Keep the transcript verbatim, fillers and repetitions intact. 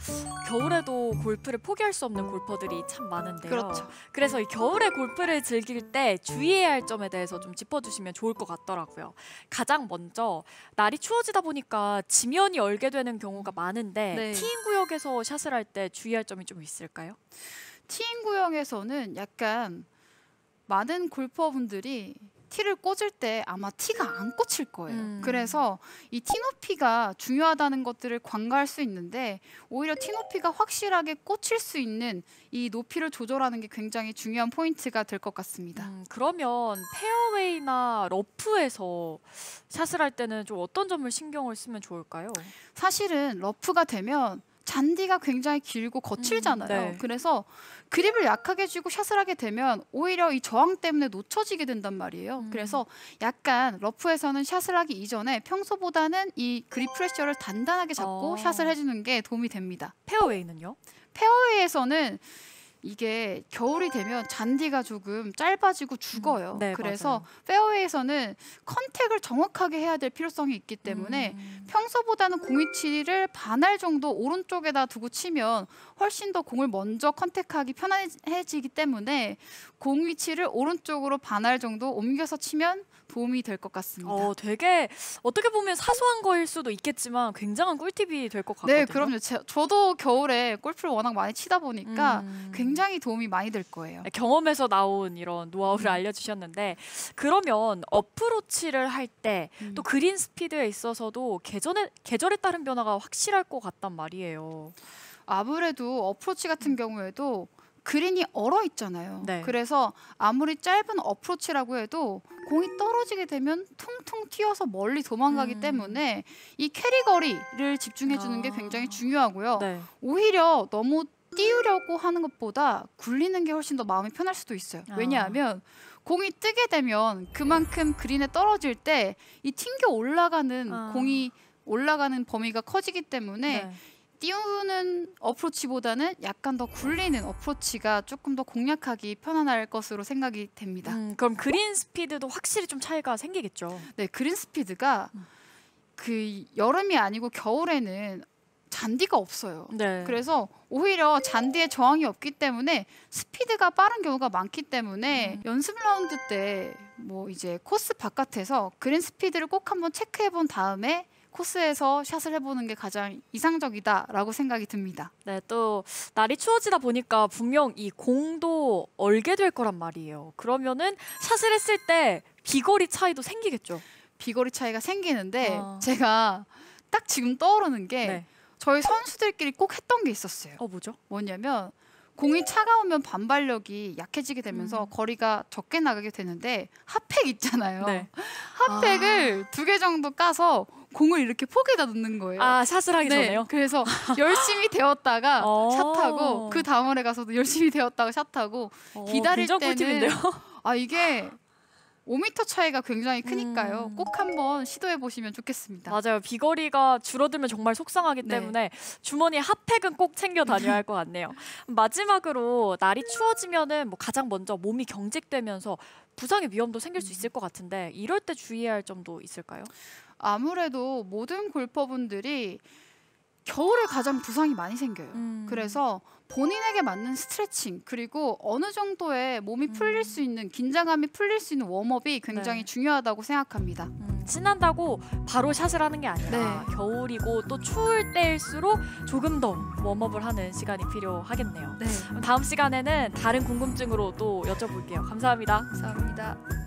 겨울에도 골프를 포기할 수 없는 골퍼들이 참 많은데요. 그렇죠. 그래서 이 겨울에 골프를 즐길 때 주의해야 할 점에 대해서 좀 짚어주시면 좋을 것 같더라고요. 가장 먼저 날이 추워지다 보니까 지면이 얼게 되는 경우가 많은데 네. 티인 구역에서 샷을 할 때 주의할 점이 좀 있을까요? 티인 구역에서는 약간 많은 골퍼분들이 티를 꽂을 때 아마 티가 안 꽂힐 거예요. 음. 그래서 이 티 높이가 중요하다는 것들을 관가할 수 있는데 오히려 티 높이가 확실하게 꽂힐 수 있는 이 높이를 조절하는 게 굉장히 중요한 포인트가 될 것 같습니다. 음, 그러면 페어웨이나 러프에서 샷을 할 때는 좀 어떤 점을 신경을 쓰면 좋을까요? 사실은 러프가 되면 잔디가 굉장히 길고 거칠잖아요. 음, 네. 그래서 그립을 약하게 쥐고 샷을 하게 되면 오히려 이 저항 때문에 놓쳐지게 된단 말이에요. 음. 그래서 약간 러프에서는 샷을 하기 이전에 평소보다는 이 그립 프레셔를 단단하게 잡고 어. 샷을 해주는 게 도움이 됩니다. 페어웨이는요? 페어웨이에서는 이게 겨울이 되면 잔디가 조금 짧아지고 죽어요. 음, 네, 그래서 맞아요. 페어웨이에서는 컨택을 정확하게 해야 될 필요성이 있기 때문에 음. 평소보다는 공 위치를 반할 정도 오른쪽에다 두고 치면 훨씬 더 공을 먼저 컨택하기 편해지기 때문에 공 위치를 오른쪽으로 반할 정도 옮겨서 치면 도움이 될 것 같습니다. 어, 되게 어떻게 보면 사소한 거일 수도 있겠지만 굉장한 꿀팁이 될 것 같거든요. 네, 그럼요. 제, 저도 겨울에 골프를 워낙 많이 치다 보니까 음. 굉장히 도움이 많이 될 거예요. 네, 경험에서 나온 이런 노하우를 알려주셨는데 그러면 어프로치를 할 때 또 음. 그린 스피드에 있어서도 계절에, 계절에 따른 변화가 확실할 것 같단 말이에요. 아무래도 어프로치 같은 경우에도 그린이 얼어 있잖아요. 네. 그래서 아무리 짧은 어프로치라고 해도 공이 떨어지게 되면 퉁퉁 튀어서 멀리 도망가기 음. 때문에 이 캐리 거리를 집중해 주는 게 아. 굉장히 중요하고요. 네. 오히려 너무 띄우려고 하는 것보다 굴리는 게 훨씬 더 마음이 편할 수도 있어요. 아. 왜냐하면 공이 뜨게 되면 그만큼 그린에 떨어질 때 이 튕겨 올라가는 아. 공이 올라가는 범위가 커지기 때문에 네. 띄우는 어프로치보다는 약간 더 굴리는 어프로치가 조금 더 공략하기 편안할 것으로 생각이 됩니다. 음, 그럼 그린 스피드도 확실히 좀 차이가 생기겠죠. 네, 그린 스피드가 음. 그 여름이 아니고 겨울에는 잔디가 없어요. 네. 그래서 오히려 잔디에 저항이 없기 때문에 스피드가 빠른 경우가 많기 때문에 음. 연습 라운드 때 뭐 이제 코스 바깥에서 그린 스피드를 꼭 한번 체크해 본 다음에 코스에서 샷을 해보는 게 가장 이상적이다라고 생각이 듭니다. 네, 또 날이 추워지다 보니까 분명 이 공도 얼게 될 거란 말이에요. 그러면은 샷을 했을 때 비거리 차이도 생기겠죠. 비거리 차이가 생기는데 아. 제가 딱 지금 떠오르는 게 네. 저희 선수들끼리 꼭 했던 게 있었어요. 어, 뭐죠? 뭐냐면 공이 차가우면 반발력이 약해지게 되면서 음. 거리가 적게 나가게 되는데 핫팩 있잖아요. 네. 핫팩을 두 개 정도 까서 공을 이렇게 폭에다 넣는 거예요. 아, 샷을 하기 네, 전에요? 그래서 열심히 데웠다가 어. 샷하고 그 다음에 가서도 열심히 데웠다가 샷하고 어, 기다릴 굉장히 때는 꿀팁인데요? 아 이게 오 미터 차이가 굉장히 크니까요. 음. 꼭 한번 시도해 보시면 좋겠습니다. 맞아요. 비거리가 줄어들면 정말 속상하기 네. 때문에 주머니에 핫팩은 꼭 챙겨 다녀야 할 것 같네요. 마지막으로 날이 추워지면은 뭐 가장 먼저 몸이 경직되면서 부상의 위험도 생길 수 있을 것 같은데 이럴 때 주의해야 할 점도 있을까요? 아무래도 모든 골퍼분들이 겨울에 가장 부상이 많이 생겨요. 음. 그래서 본인에게 맞는 스트레칭 그리고 어느 정도의 몸이 풀릴 음. 수 있는 긴장감이 풀릴 수 있는 웜업이 굉장히 네. 중요하다고 생각합니다. 음, 신난다고 바로 샷을 하는 게 아니라 네. 겨울이고 또 추울 때일수록 조금 더 웜업을 하는 시간이 필요하겠네요. 네, 그럼 다음 시간에는 다른 궁금증으로 또 여쭤볼게요. 감사합니다. 감사합니다.